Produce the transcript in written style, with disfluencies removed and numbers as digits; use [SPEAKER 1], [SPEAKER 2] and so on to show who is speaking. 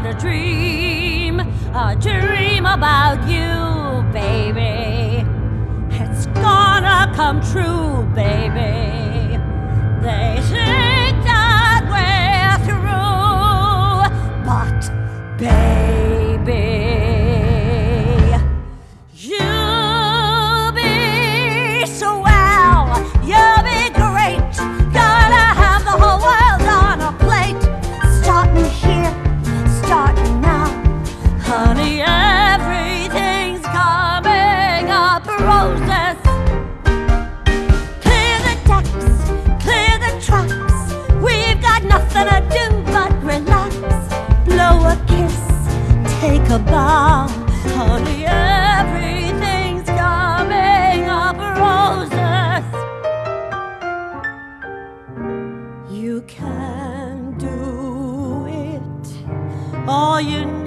[SPEAKER 1] had a dream about you, baby. It's gonna come true, baby. They think that we're through, but baby, you'll be swell, you'll be great. Gonna have the whole world on a plate. Starting here, starting now, honey, everything's coming up roses. Clear the decks, clear the tracks. We've got nothing to do but relax. Blow a kiss, take a bow, honey, everything's coming up roses. You can do it, all you